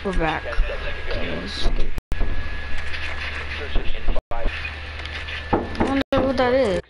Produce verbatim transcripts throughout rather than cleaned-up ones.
We're back. I wonder what that is.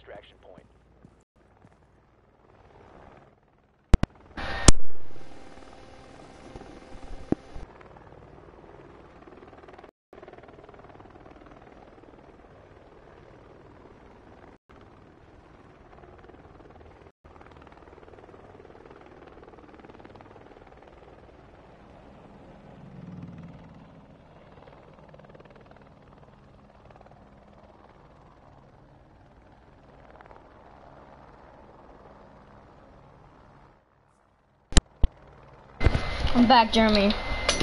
I'm back, Jeremy.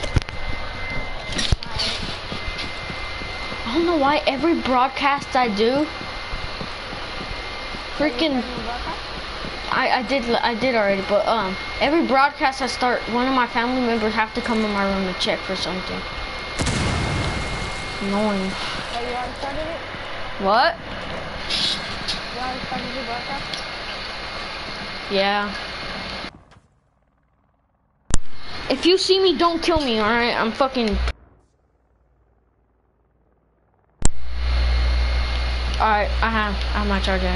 I don't know why every broadcast I do, freaking, I I did I did already, but um, every broadcast I start, one of my family members have to come in my room to check for something. Annoying. Oh, you already started it? What? You already started your broadcast? Yeah. If you see me, don't kill me, alright? I'm fucking... Alright, I have, I have my charger.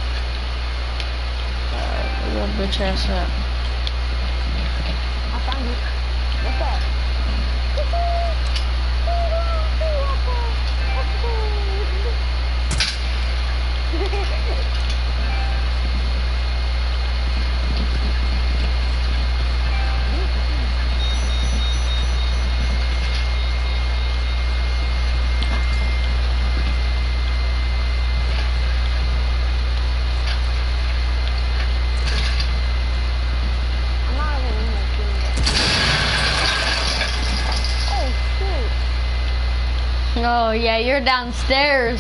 Alright, where your bitch ass at? I found you. What's up? Oh yeah, you're downstairs.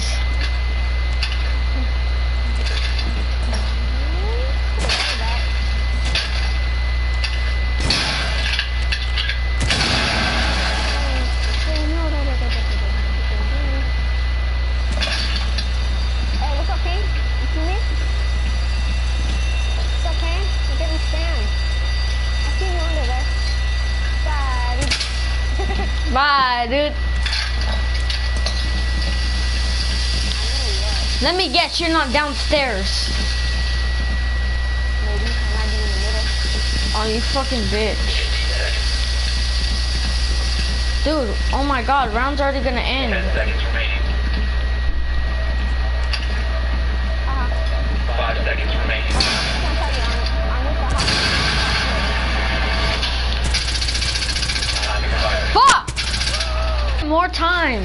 Hey, what's up, King? You see me? What's up, King? You didn't stand. I see you under there. Bye. Bye, dude. Let me guess, you're not downstairs. Maybe. I might be in the middle. Oh, you fucking bitch. Dude, oh my god, round's already gonna end. Ten seconds remaining. Uh-huh. Five seconds remaining. I can't tell you, I'm, I'm with the hospital. Fuck! More time.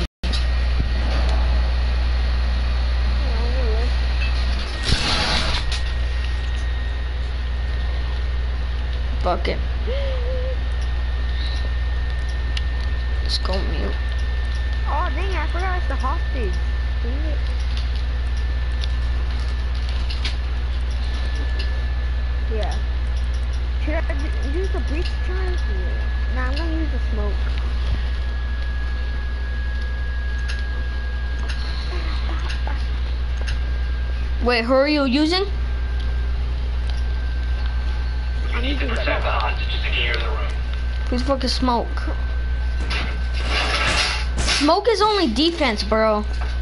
Fuck it. Let's go mute. Oh, dang it, I forgot it's the hostage. Dang it. Yeah. Should I d- use the breach charge? Yeah. Nah, I'm gonna use the smoke. Wait, who are you using? We need to protect the hostage to secure the room. Who's fucking smoke? Smoke is only defense, bro.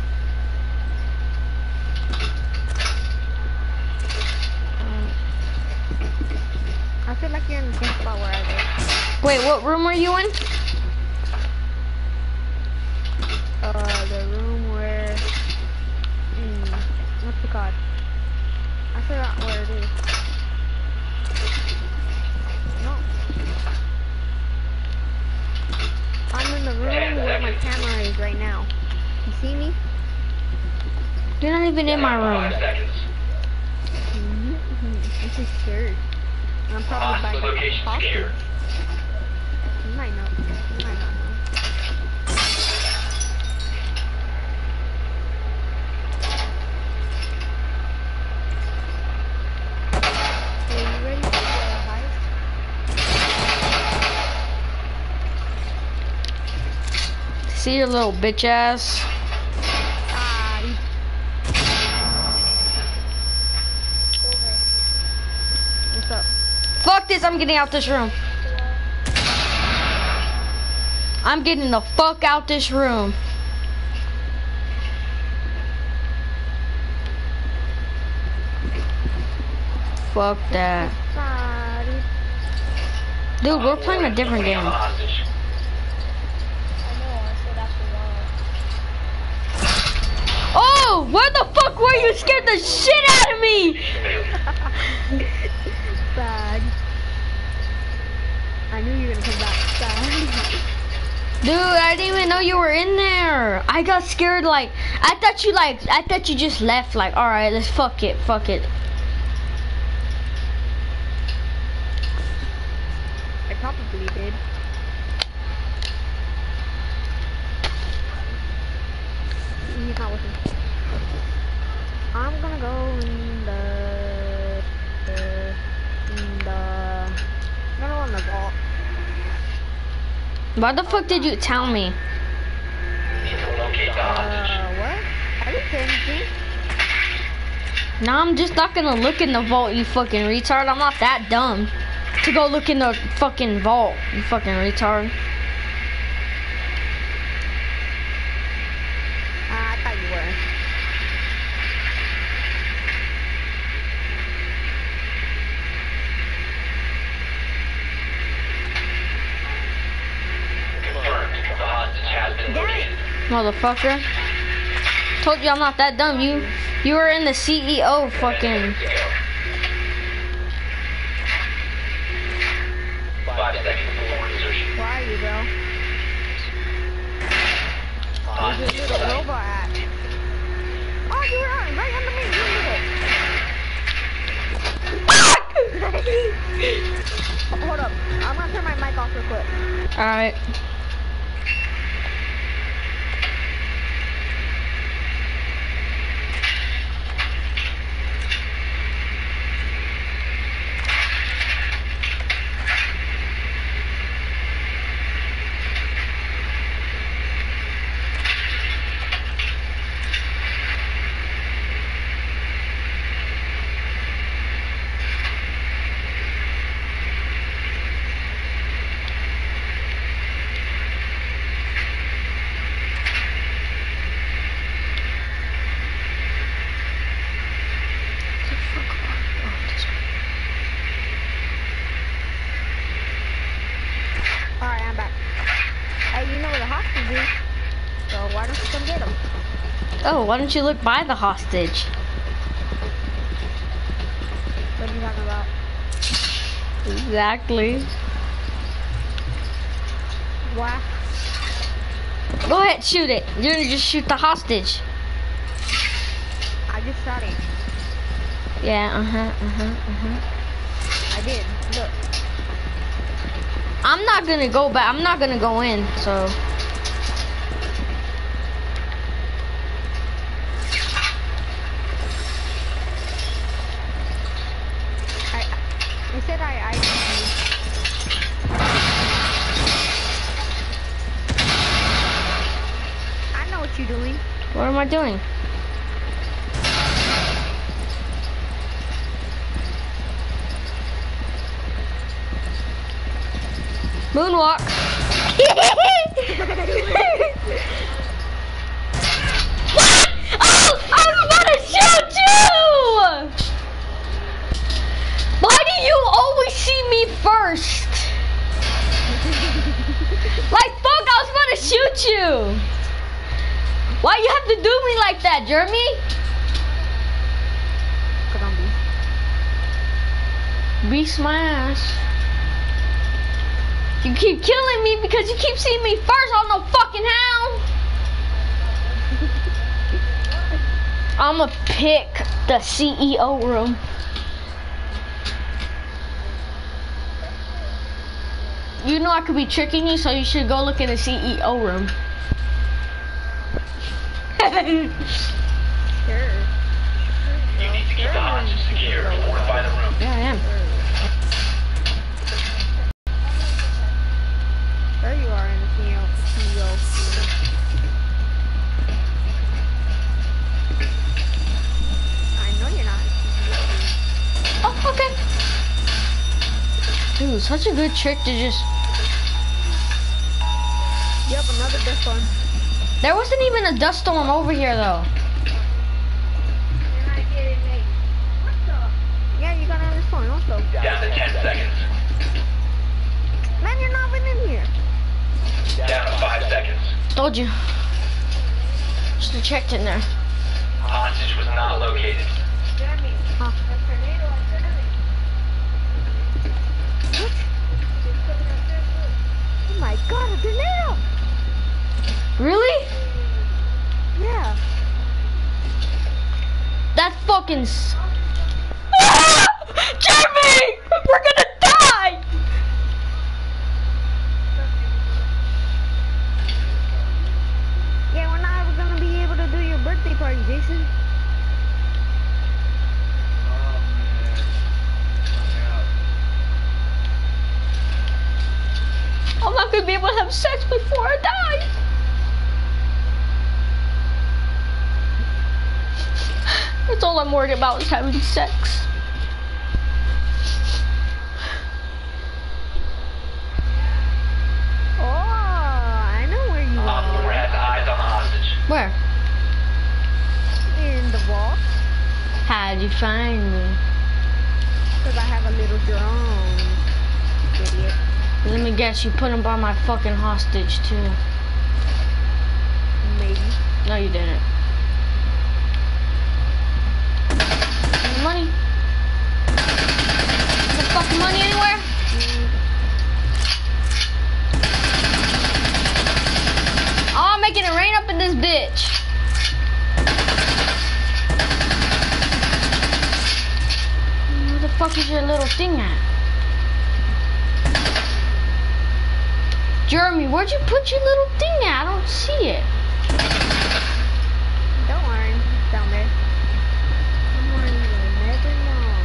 I feel like you're in the same spot where I was. Wait, what room are you in? Uh, the room where... Hmm, what's it called? I forgot where it is. No. I'm in the room where my camera is right now. You see me? You're not even in my Five room. seconds. Mm-hmm. I'm so scared. I'm probably by Hostage the location hostage. secured. You might know. You might not know. Are you ready for the heist? See your little bitch ass. Ah, you- Okay. What's up? Fuck this, I'm getting out this room. I'm getting the fuck out this room. Fuck that. Sorry. Dude, we're playing a different game. On the hostage. I know, I said after Oh, where the fuck were you? Scared the shit out of me. Bad. I knew you were gonna come back. Bad. Dude, I didn't even know you were in there. I got scared. Like, I thought you like, I thought you just left. Like, all right, let's fuck it, fuck it. I probably did. He's not with me. I'm gonna go in the, the in the I'm gonna go in the vault. Why the fuck did you tell me? Need to locate the hostage. Uh, what? I didn't say anything. Nah, I'm just not gonna look in the vault, you fucking retard. I'm not that dumb to go look in the fucking vault, you fucking retard. Uh, I thought you were. Confirmed. The hostage has been located. Motherfucker. Told you I'm not that dumb. You you were in the C E O fucking. Five seconds before insertion. Where are you, bro? Where's Hostage your little select. robot at? Oh, you were on, right under me. You little. Hold up. I'm gonna turn my mic off real quick. Alright. Alright, I'm back. Hey, you know where the hostage is. So why don't you come get him? Oh, why don't you look by the hostage? What are you talking about? Exactly. Why? Go ahead, shoot it. You're gonna just shoot the hostage. I just shot it. Yeah, uh-huh, uh-huh, uh-huh. I did. Look. I'm not gonna go back. I'm not gonna go in, so. I, you said I, I I know what you're doing. What am I doing? Moonwalk. What? Oh, I was about to shoot you! Why do you always see me first? Like, fuck, I was about to shoot you. Why you have to do me like that, Jeremy? Beast my ass. You keep killing me because you keep seeing me first. I don't know fucking how. I'ma pick the C E O room. You know I could be tricking you, so you should go look in the C E O room. Sure. You need to keep the hostage secure. Fortify the room. Yeah, I am. There you are in the C E O. C E O. I know you're not. Oh, okay. Dude, such a good trick to just. Yep, another dust storm. There wasn't even a dust storm over here though. Yeah, you got another storm also. Down to ten seconds. Man, you're not even in here. Down to five seconds. Told you. Should have checked in there. Hostage was not located. Huh. Oh my god, a tornado! Really? Yeah. That fucking s- Jamie! We're gonna die! Yeah, we're not ever gonna be able to do your birthday party, Jason. I'm not gonna be able to have sex before I die. That's all I'm worried about is having sex. Oh, I know where you Op four are. has eyes on the hostage. Where? In the vault. How'd you find me? Because I have a little drone. Idiot. Let me guess, you put him by my fucking hostage too. Maybe. No, you didn't. Money? Is there fucking money anywhere? Oh, I'm making it rain up in this bitch. Where the fuck is your little thing at? Jeremy, where'd you put your little thing at? I don't see it. Don't worry. It's down there. Don't worry, you'll never know.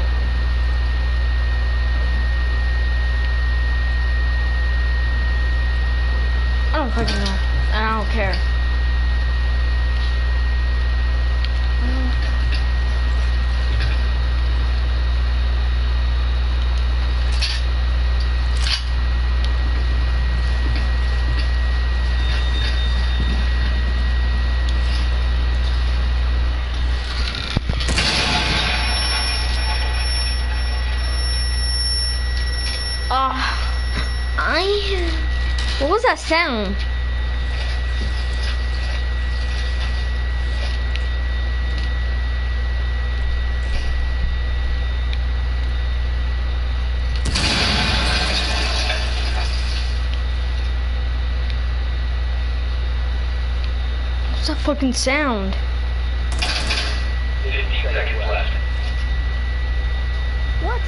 I don't fucking know. And I don't care. Uh, I... What was that sound? What's that fucking sound? fifteen seconds left. What?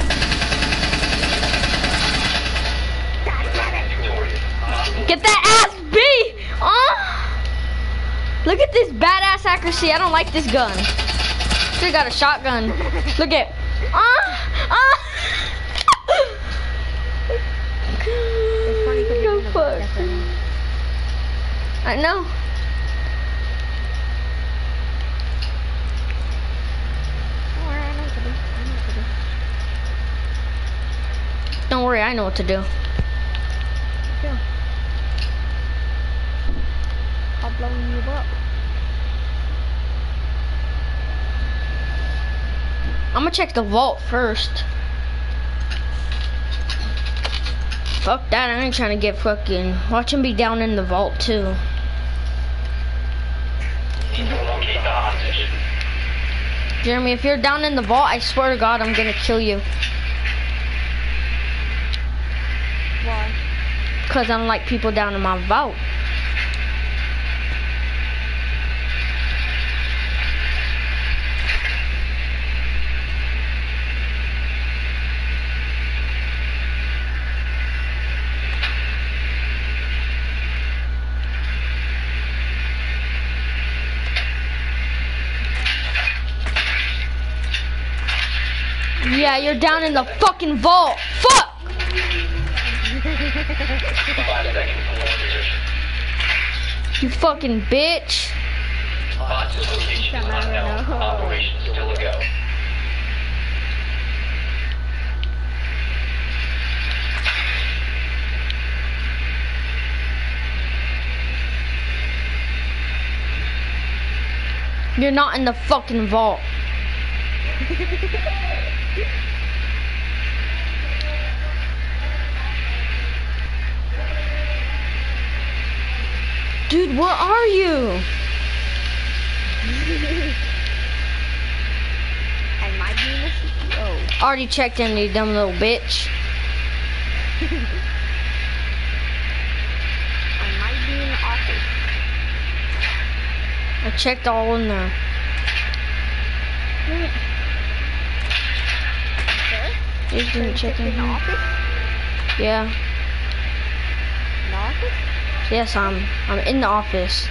Victorious. Op Get that ass beat! Oh! Look at this badass accuracy. I don't like this gun. Still got a shotgun. Look at. Ah! Ah! It's funny because Go you're in a fuck. podcast right now. I know. Don't worry, I know what to do. I know what to do. Don't worry, I know what to do. Sure. I'll blow you up. I'm gonna check the vault first. Fuck that, I ain't trying to get fucking. Watch him be down in the vault too. Need to locate the hostage. Jeremy, if you're down in the vault, I swear to God, I'm gonna kill you. Why? Cause I don't like people down in my vault. Yeah, you're down in the fucking vault. Fuck! Five seconds to hold position. You fucking bitch. Hostage location Come on, unknown. no. Operation still a go. You're not in the fucking vault. Dude, where are you? I might be in the C E O. Already checked in, you dumb little bitch. I might be in the office. I checked all in there. Sir? You So didn't you check checked in in the here? office? Yeah. In the office? Yes, I'm. I'm in the office.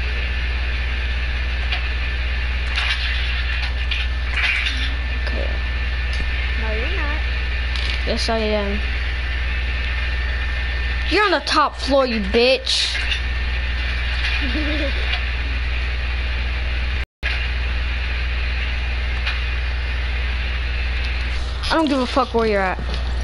Okay. No, you're not. Yes, I am. You're on the top floor, you bitch. I don't give a fuck where you're at.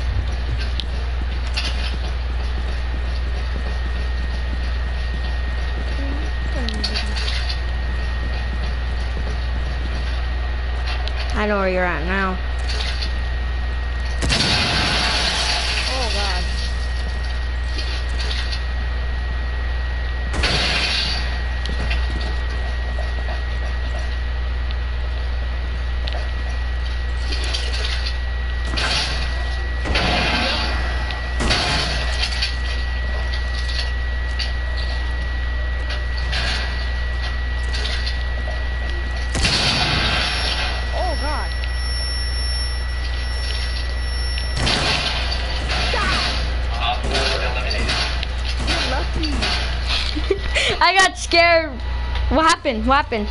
I know where you're at now. Oh god. Oh god. Op four eliminated. You're lucky. I got scared. What happened? What happened?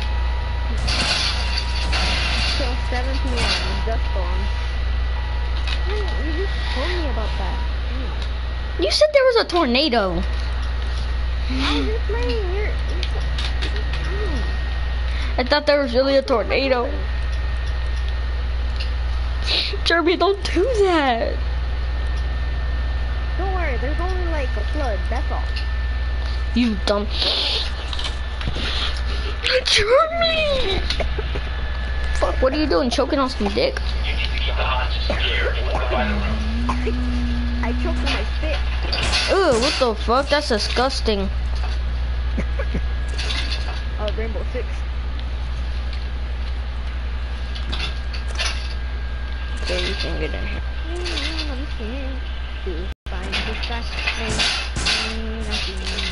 Till seven P M with dust storms. Hey, you just told me about that. Hmm. You said there was a tornado. I was just playing. You're. you're I thought there was really a tornado. Jeremy, don't do that. Don't worry, there's only like a flood, that's all. You dumb. Jeremy! Fuck, what are you doing? Choking on some dick? You need to keep the hostages secure and notify the room. I choked on my spit. Ew, what the fuck? That's disgusting. Oh, Rainbow Six. Okay, you can get in here. To find this guy. Mm, nothing.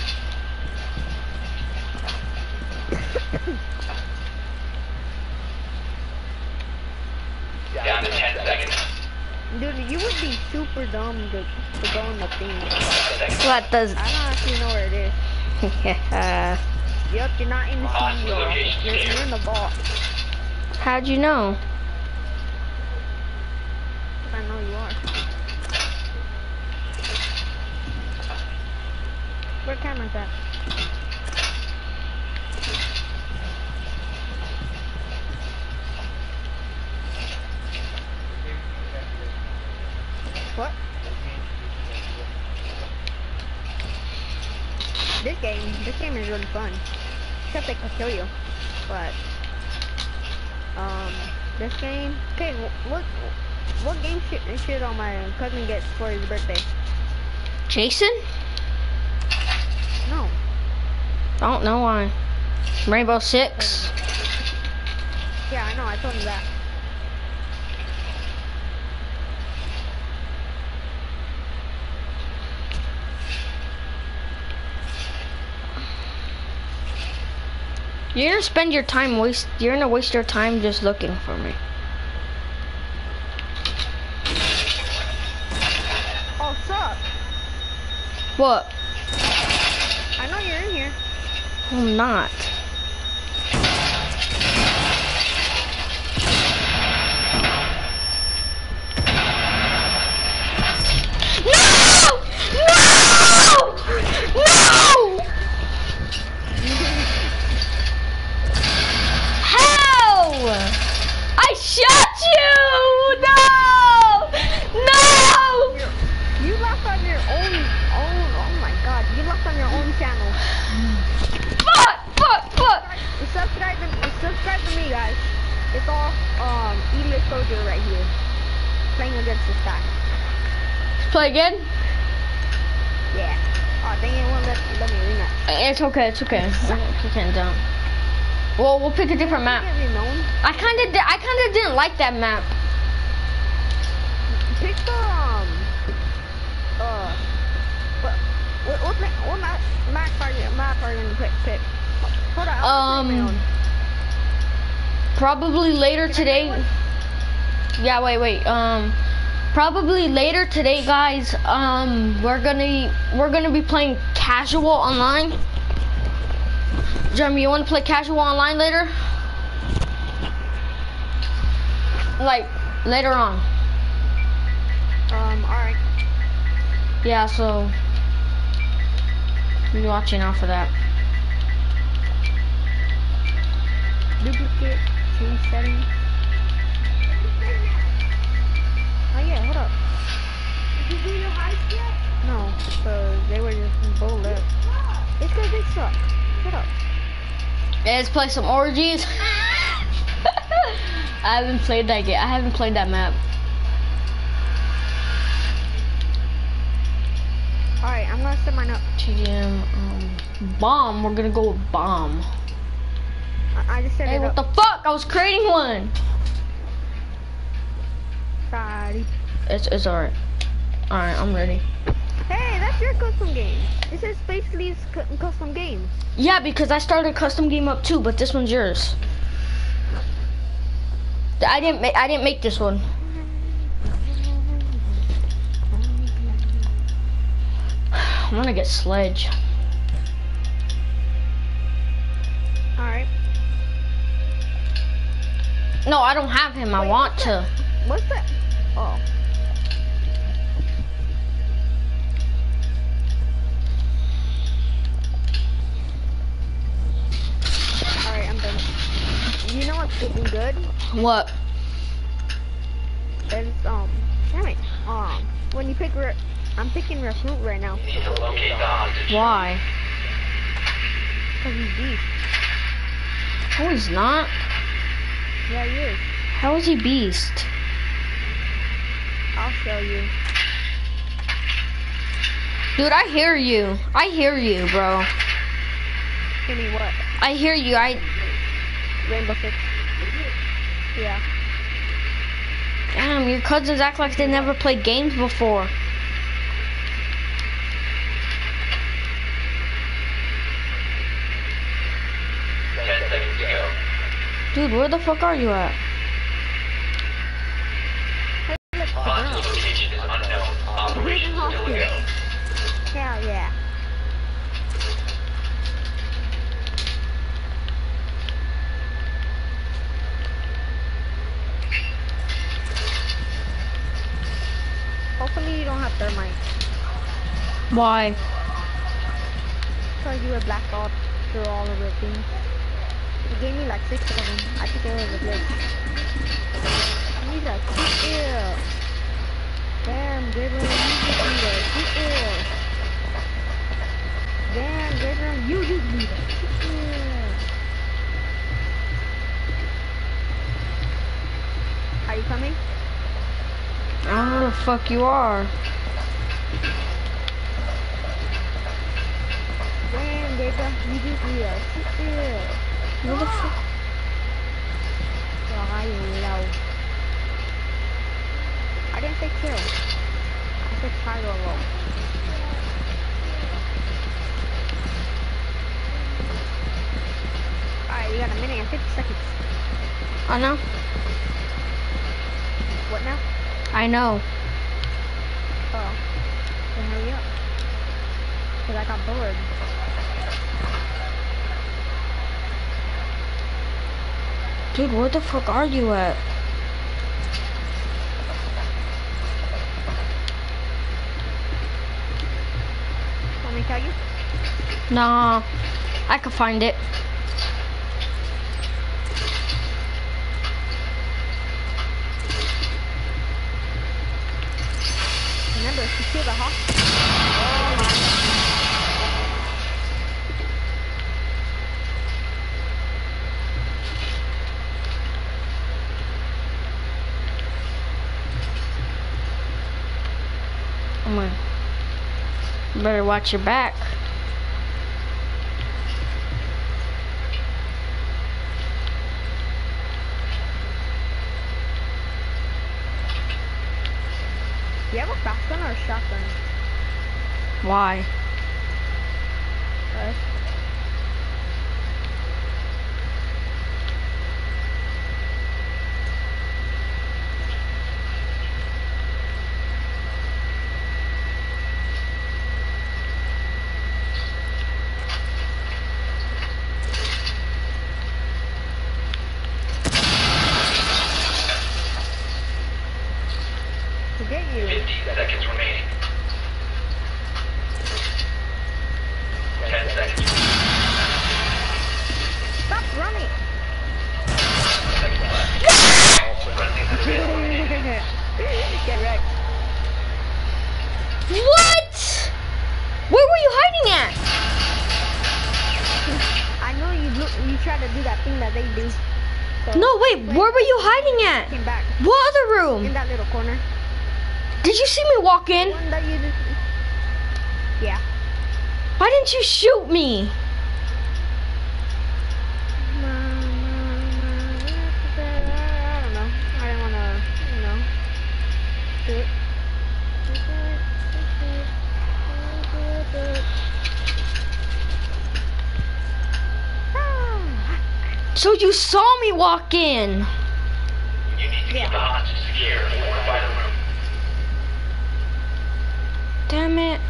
Down to ten seconds. Dude, you would be super dumb to, to go in the thing. Five seconds. What does... I don't actually know where it is. Yeah. Yep, you're not in the Hostage C E O office. location You're, secure. you're in the vault. How'd you know? I know you are. Where camera's at? What? This game, this game is really fun. Except they can kill you. But, um, this game, okay, wh- what, what game should, should uh, my cousin get for his birthday? Jason? No. I don't know why. Rainbow Six? Yeah, I know, I told him that. You're gonna spend your time waste. You're gonna waste your time just looking for me. Oh, sup? What? I know you're in here. I'm not. No! No! No! How? I shot you! No! No! You left on your own, own, oh my god, you left on your own channel. Fuck! Fuck! soldier right here. Playing against this guy. Play again? Yeah. Oh, dang it, won't let, let me rematch. It's okay, it's okay. You can't down. Well, we'll pick a different map. Get renowned. I kind of, I kind of didn't like that map. Pick the, um, uh, what, what, what, ma- what map, map are you, map are you gonna pick, pick? Hold on, I'll pick my Um, own. probably later today. Yeah, wait, wait. Um, probably later today, guys. Um, we're gonna we're gonna be playing casual online. Jeremy, you want to play casual online later? Like later on. Um, alright. Yeah, so be watching out for that. Duplicate, change settings. Oh yeah, hold up. Did you do your heist yet? No, cause they were just both left. It's cause they suck. Shut up. Let's play some orgies. I haven't played that yet. I haven't played that map. Alright, I'm gonna set mine up. T D M, um, bomb. We're gonna go with bomb. I, I just set Hey, it what up. the fuck? I was creating one. Sorry. It's it's alright. Alright, I'm ready. Hey, that's your custom game. It says Space Lee's cu custom games. Yeah, because I started a custom game up too, but this one's yours. I didn't make I didn't make this one. I'm gonna get Sledge. Alright. No, I don't have him. I Wait, want what's to. What's that? Oh. Alright, I'm done. You know what's getting good? What? It's, um, damn it. Um, when you pick, re I'm picking recruit right now. Need to locate the hostage. Why? Cause he's beast. No, he's not. Yeah, he is. How is he beast? I'll show you. Dude, I hear you. I hear you, bro. Give me what? I hear you. I. Rainbow Six. Yeah. Damn, your cousins act like they never played games before. Ten seconds to go. Dude, where the fuck are you at? Hostage location is unknown. Operation still a go. Hell yeah. Hopefully you don't have thermite. Why? Because you were blacked out through all of the things. You gave me like six of them. I think it was a glitch. He's like, ew. Damn, Gabriel, you just need a ew. Damn, Gabriel, you just need a ew. Are you coming? I don't know where the fuck you are. Damn, Gabriel, you just need a ew. Where the fuck? Why you low? I didn't say kill. I said try to low. Alright, you got a minute and fifty seconds. I know. What now? I know. Oh. Then hurry up. Cause I got bored. Dude, where the fuck are you at? Want me to tell you? Nah, I could find it. Remember, if you kill the hostage. Oh my god. Better watch your back. Do you have a fast gun or a shotgun? Why? Right. To get you. fifty seconds remaining. ten seconds. Stop running. Seconds left. Friendly has been Get wrecked. What? Where were you hiding at? I know you look, you try to do that thing that they do. So No, wait, where were you hiding at? came back What other in room? that little corner. Did you see me walk in? One that you just. Yeah. Why didn't you shoot me? I don't know. I didn't want to, you know, do it. So you saw me walk in. You need to keep the hostage secure. Fortify the room. Damn it.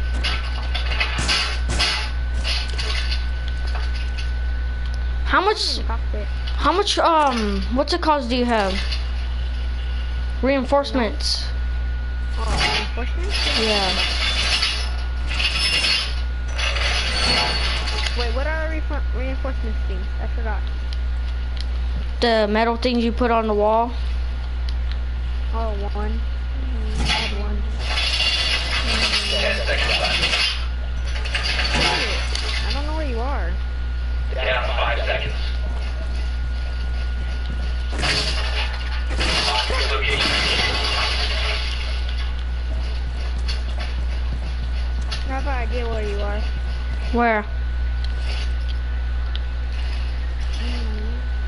How much, Cockpit. how much, um, what's it cost do you have? Reinforcements. Oh, reinforcements? Yeah. Wait, what are reinfor reinforcements things? I forgot. The metal things you put on the wall. Oh, one. Mm, add one. ten seconds left. I don't know where you are. Down to five seconds. Hostage location. I have an idea where you are. Where? Mm.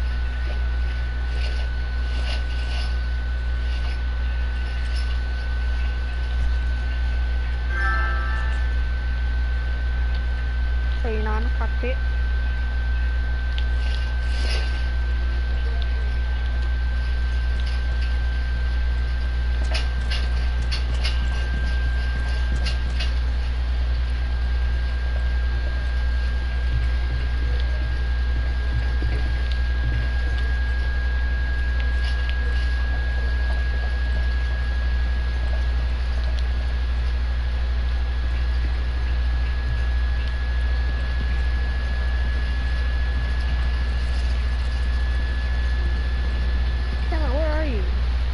So you're not in the cockpit? Tell me, where are you?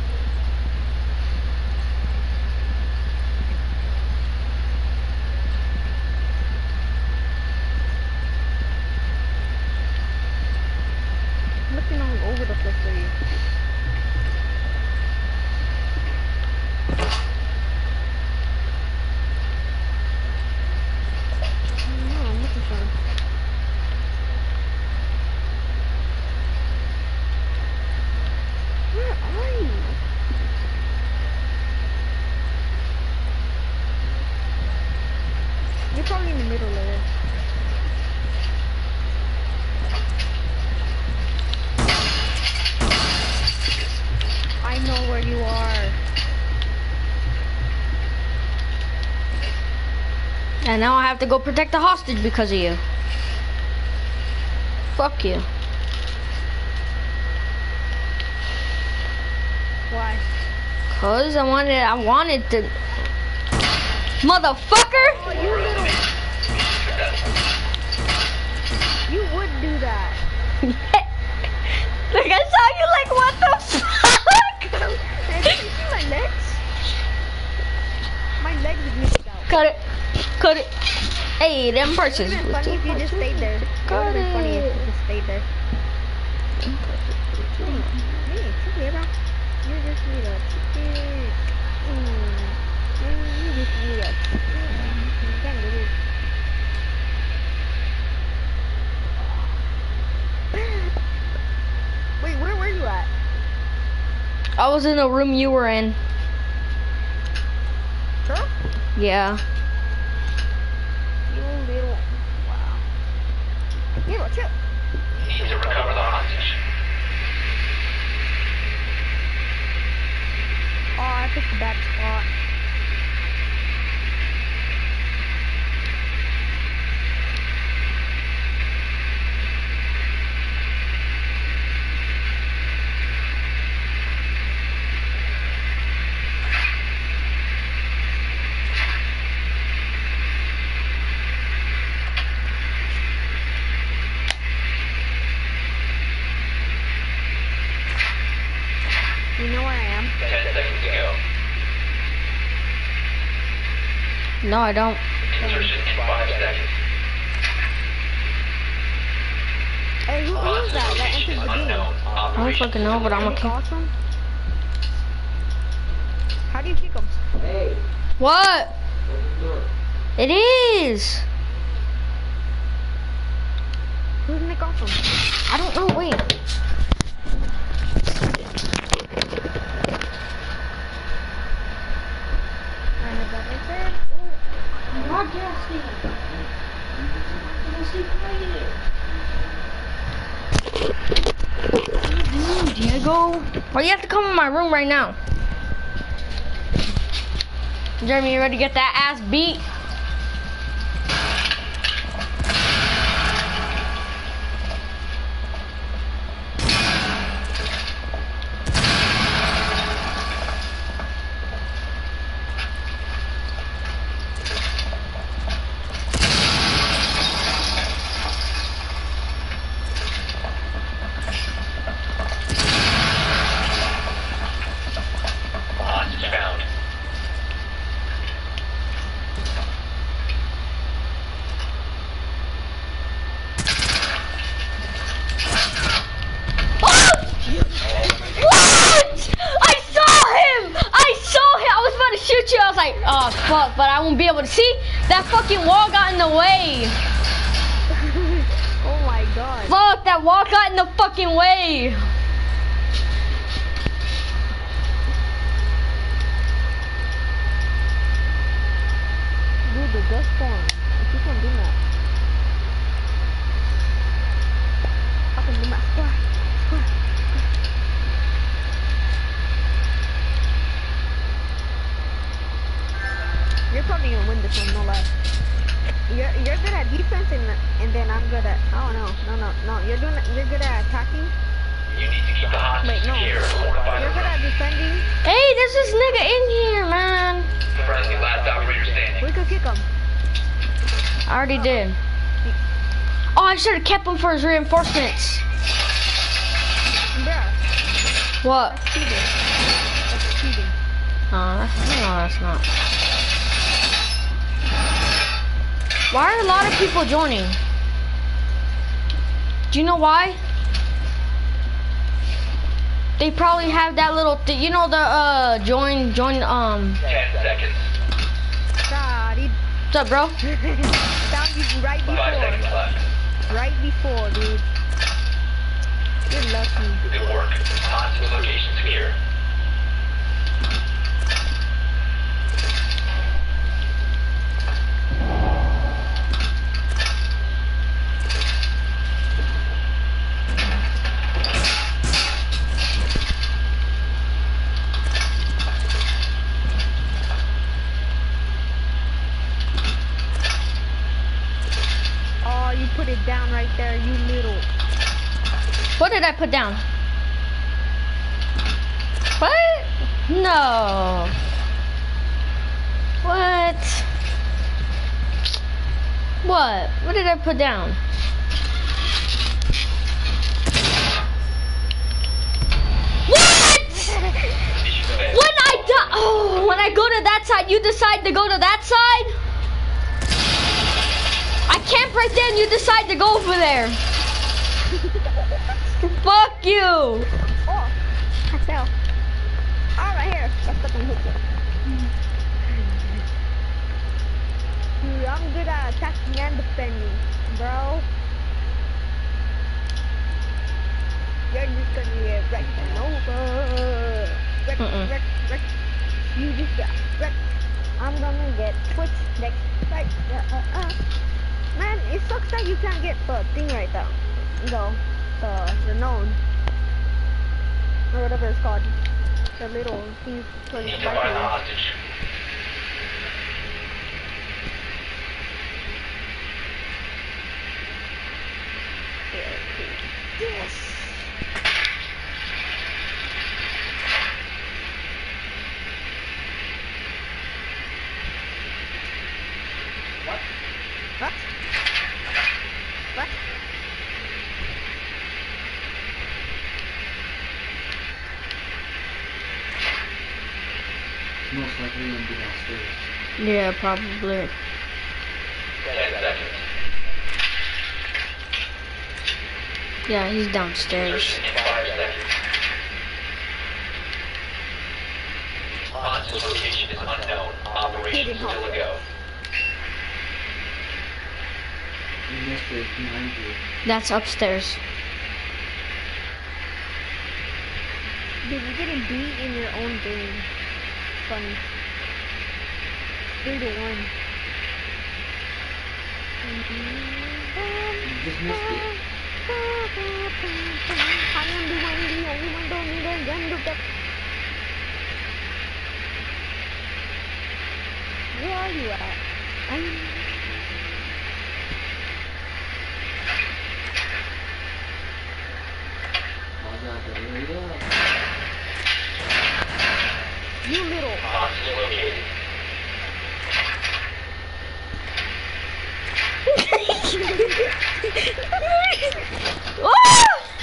I'm looking all over the place for you. No, I'm looking for him. Where are you? You're probably in the middle of this. I know where you are. And now I have to go protect the hostage because of you. Fuck you. Why? Cause I wanted, I wanted to. Motherfucker! Oh, you little. You would do that. Like I saw you like, what the fuck? Hey, did you see my legs? My legs are missed out. Cut it. Cut it. Hey, them It purses. would have been funny if you just stayed there. It would have been funny if you just stayed there. Hey, chicken, bro. You just need a chicken. Mm. You just need a chicken. You can't do this. I was in the room you were in. Sure? Yeah. You little... Wow. Hero, chill. Need to recover the hostage. Oh, I picked a bad spot. You know where I am? Ten seconds to go. No, I don't. Insertion in five seconds. Hey, who, who is that? That Location entered is the game. unknown. I don't Operation fucking know, but I'm Nick okay. Awesome? How do you kick him? What? It is. Who's Nick Awesome? I don't know. Wait. I have that right there. Diego, why do you have to come in my room right now? Jeremy, you ready to get that ass beat? hostage found. What? I saw him! I saw him! I was about to shoot you. I was like, oh fuck, but I won't be able to see. That fucking wall got in the way. Oh my god. Fuck, that wall got in the fucking way. Dude, the dust storm. I keep on doing that. I can do my squat. Squat. You're probably gonna win this one, no lie. You're you're good at defense and and then I'm good at oh no no no no you're doing you're good at attacking. You need to keep the hostage Wait, no. secure. Fortify You're the good room. at defending. Hey, there's this nigga in here, man. Friendly last operator standing. We could kick him. I already did. Oh, I should have kept him for his reinforcements. Bruh, What? that's cheating. That's cheating. No, that's, no, that's not. Why are a lot of people joining? Do you know why? They probably have that little, th you know, the uh join, join, um. Ten seconds. Sorry. What's up, bro? Down you right Five seconds before. left. Right before, dude. You're lucky. Good work. Hostage location secure. Oh, you put it down right there, you little. What did I put down? What? No. What? What? What did I put down? What? Mission failed. When I die, oh, when I go to that side, you decide to go to that side? I camp right there and you decide to go over there. Fuck you. Oh, I fell. Oh, right here. That's stuck on the hook. Dude, I'm good at attacking and defending, bro. You're just gonna get right over. Rex, Mm-mm. Rex, Rex. You just got Rex. I'm gonna get Twitch next. Right. Uh, uh, uh. Man, it sucks that you can't get the thing right now. The, the, the known. Or whatever it's called. The little thing for the Need to find the rifle. hostage. Yes. What? What? What? Most likely gonna be downstairs. Yeah, probably. Ten seconds. Yeah, he's downstairs. Insertion in five seconds. Hostage location is unknown. Operation still a go. You missed it behind you. That's upstairs. Dude, you're getting beat in your own game. Funny. Three to one. You just missed it. I am the one, the only one, don't need a gun to get. Where are you at? I'm... Oh god, hurry up. You little. Hostage located. Ah!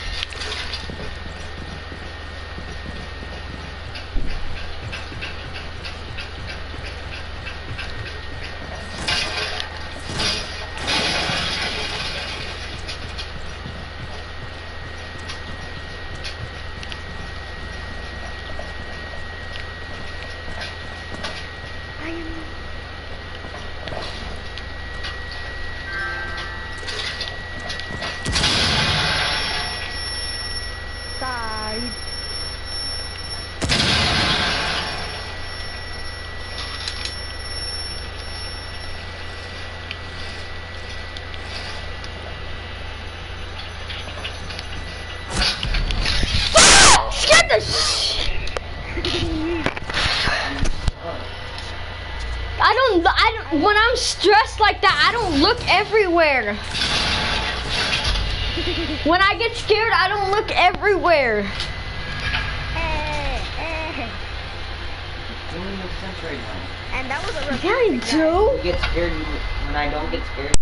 I am... Side. Ah! Scared the sh- I don't, I don't, when I'm stressed like that, I don't look everywhere. When I get scared, I don't look everywhere. Eh, eh. It only makes sense right now. And that was a Yeah, I realistic guy. do. You get scared when I don't get scared.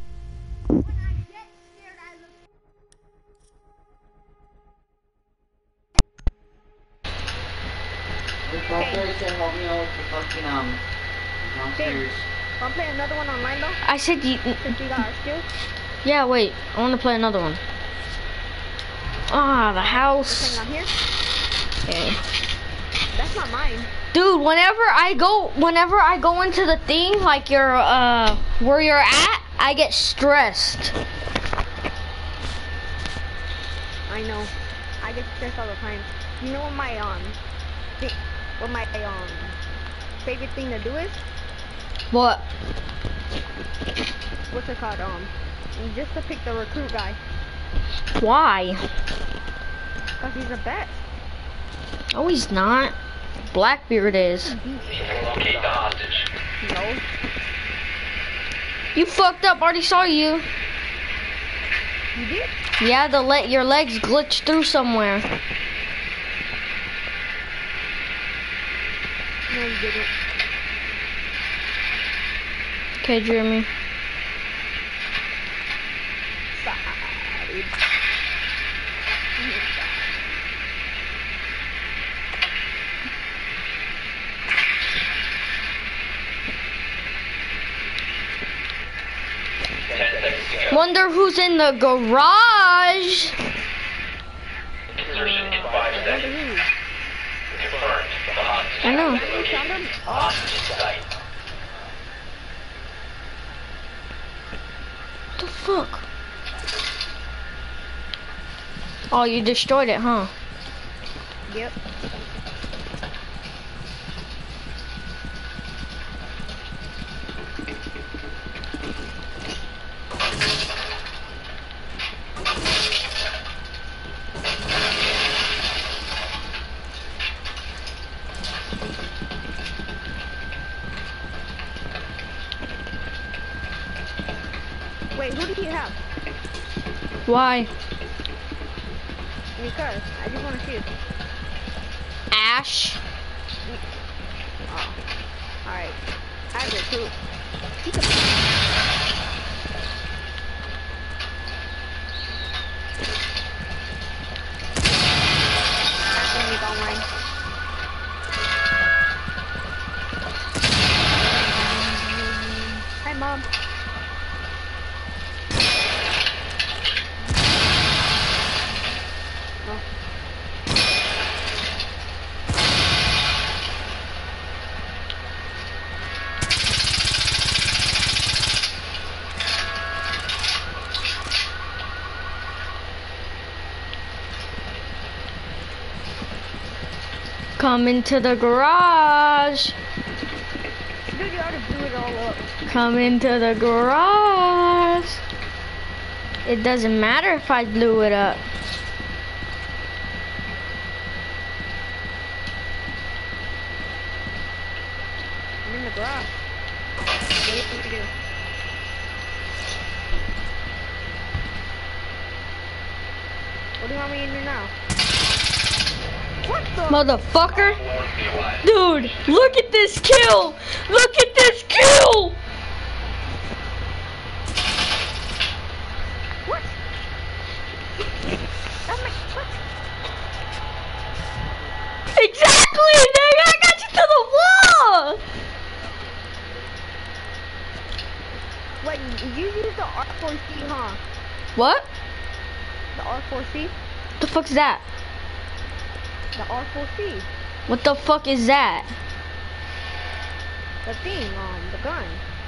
Wait, Doctor said help me out with the fucking um downstairs. Wanna play another one online though? I said, you, Since you got our skills? yeah, wait, I want to play another one. Ah, the Hang house. on here. Okay. That's not mine. Dude, whenever I go, whenever I go into the thing, like your, uh, where you're at, I get stressed. I know. I get stressed all the time. You know what my um, thi- what my um favorite thing to do is? What? What's it called? Um, just to pick the recruit guy, Why? cause he's the best. Oh, he's not. Blackbeard is. Need to locate the hostage. No. You fucked up. Already saw you. You did? Yeah, the le your legs glitched through somewhere. No, you didn't. Okay, Jeremy. Side. Ten seconds to go. Wonder who's in the garage. Insertion in five seconds. Confirmed. The hostage I know. has been located. Hostage in sight. What the fuck? Oh, you destroyed it, huh? Yep. Why? Because I just want to shoot. Ash. Oh. Alright. I get too. He can online. Hi, Mom. Oh. Come into the garage. Dude, you ought to blew it all up. Come into the garage. It doesn't matter if I blew it up. I'm in the garage. What do you want me to do? What do you want me to do now? What the? Motherfucker. Dude, look at this kill. Look at this kill. What? That's my, what? Exactly, nigga. I got you to the wall. Wait, you use the R four C, huh? What? The R four C? The fuck's that? The R four C. What the fuck is that? The thing, um, the gun.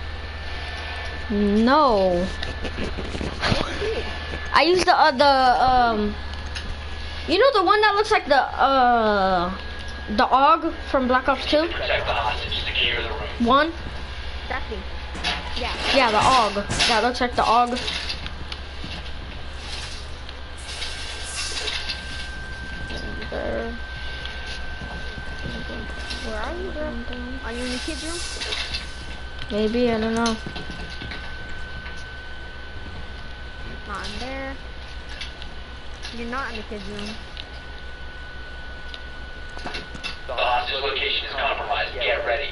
No. What's it? I use the uh, the um. You know the one that looks like the uh the A U G from Black Ops two? Protect the hostage. Secure the room. One? That thing. Yeah. Yeah, the A U G. That looks like the A U G. There. Where are you, bro? Are you in the kids' room? Maybe, I don't know. Not in there. You're not in the kids' room. The hostage location is compromised. Get ready.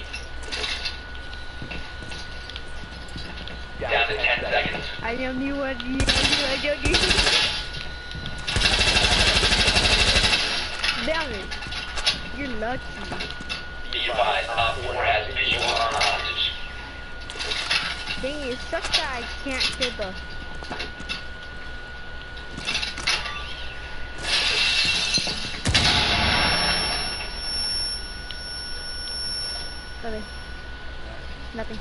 Down to ten seconds. I don't know what you I don't know. Damn it. You're lucky. Be advised, Op four has visual on the hostage. Dang it, it sucks that I can't kill the... Okay. Nothing.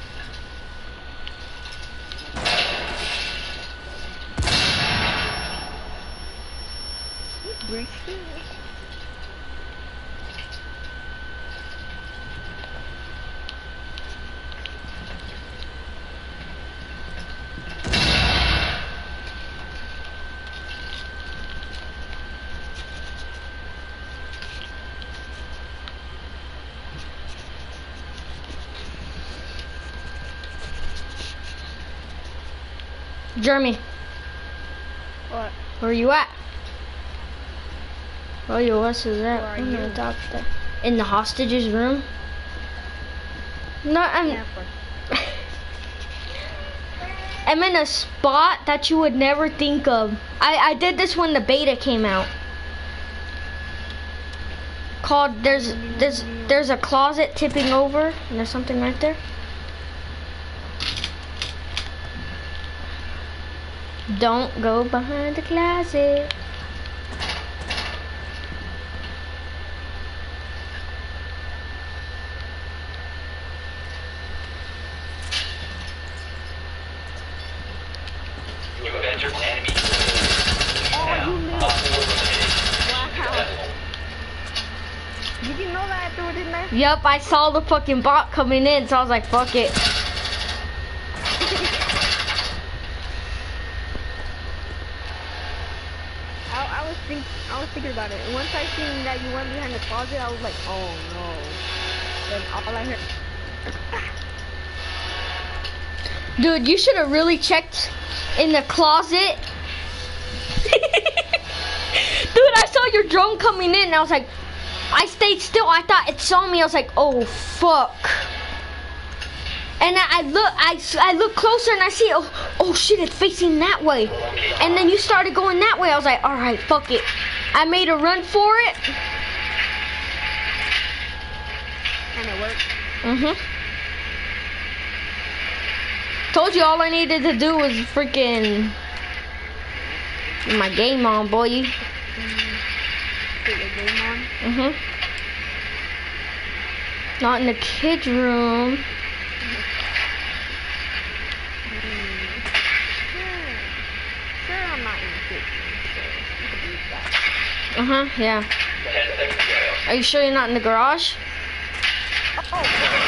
You breached it? Jeremy, What? where you at? Oh, your what's is that? Where are I'm you? gonna talk to- In the hostages room? No, I'm. Yeah, of course. I'm in a spot that you would never think of. I, I did this when the beta came out. Called there's there's there's a closet tipping over and there's something right there. Don't go behind the closet. You have entered enemy. Oh, you Now, made Op it. four eliminated. Wow. Successful. Did you know that I threw it in there? Yup, I saw the fucking bot coming in, so I was like, fuck it. I, I was think I was thinking about it. And once I seen that you went behind the closet, I was like, oh no. Then all I heard. Dude, you should have really checked in the closet drone coming in. And I was like, I stayed still. I thought it saw me. I was like, oh fuck. And I, I look, I, I look closer and I see, oh, oh shit, it's facing that way. And then you started going that way. I was like, all right, fuck it. I made a run for it. And it worked. Mhm. Told you all I needed to do was freaking get my game on, boy. Get your game on. Mhm. Not in the kids' room. Sure, I'm not in the kitchen, so you can use that. Uh huh. Yeah. Ten seconds to go. Are you sure you're not in the garage? Oh,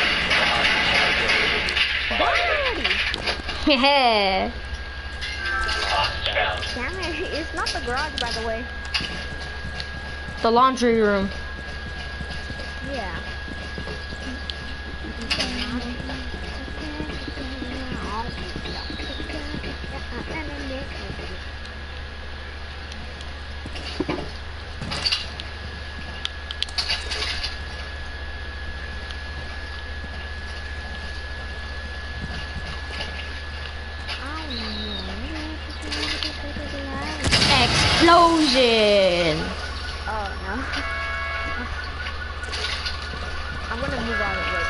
buddy! Yeah. Hostage found. Damn it, it's not the garage, by the way. The laundry room. Yeah. Explosion. Oh no. I'm gonna move out of the way.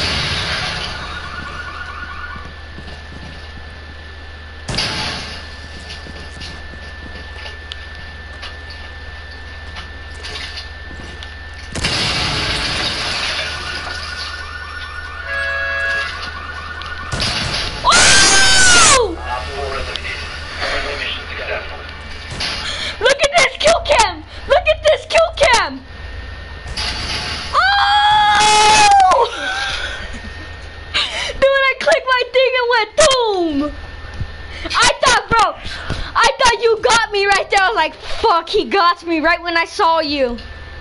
Oh! Op four eliminated. Friendly mission successful. Look at this kill cam! Look at this kill cam! Oh! Dude, I clicked my thing and went boom! I thought, bro, I thought you got me right there. I was like, fuck, he got me right when I saw you.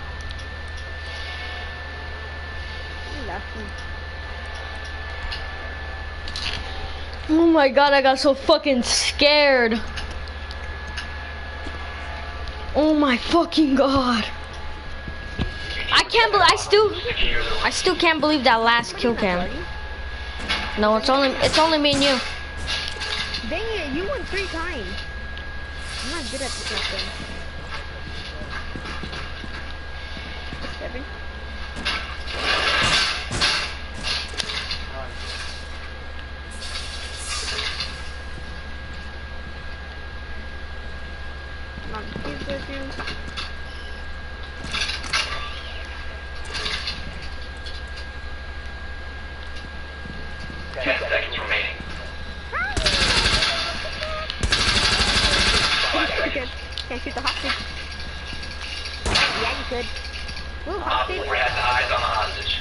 Lucky. Oh my god, I got so fucking scared. Oh my fucking god. I can't believe, I still, Secure the I still can't believe that last kill cam. No, it's only, it's only me and you. Dang it, you won three times. I'm not good at this thing. Seven. Mom, please go through. ten seconds remaining. Five You seconds. could. Can't shoot the hostage. Yeah, you could. Ooh, Op hostage. four has eyes on the hostage.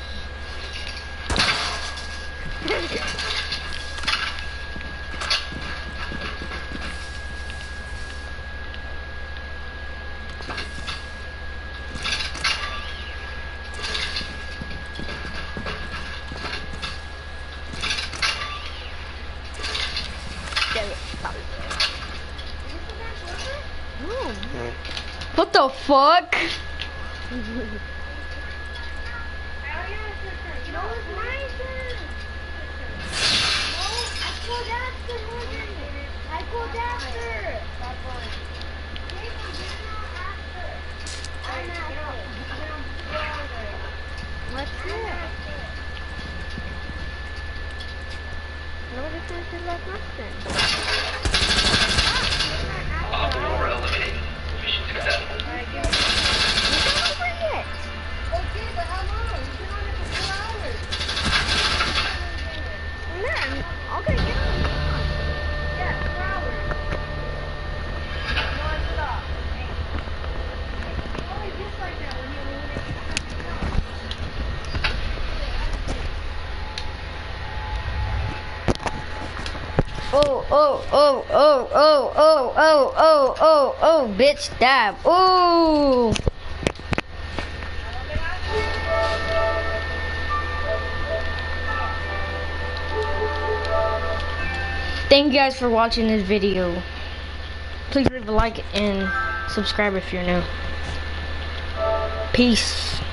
There it is. Sorry. Boom. What the fuck? No, it's my turn. I called after. I called after. What's this? Nobody says left nothing. Op four eliminated. Mission successful. You can't over yet. Okay, but how long? You've been on it for four hours. Man, okay, get on. Get on. Yeah, four hours. Non-stop. Only just like that when you eliminate. Oh, oh, oh, oh, oh, oh, oh, oh, oh, oh, bitch, dab. Ooh. Thank you guys for watching this video. Please leave a like and subscribe if you're new. Peace.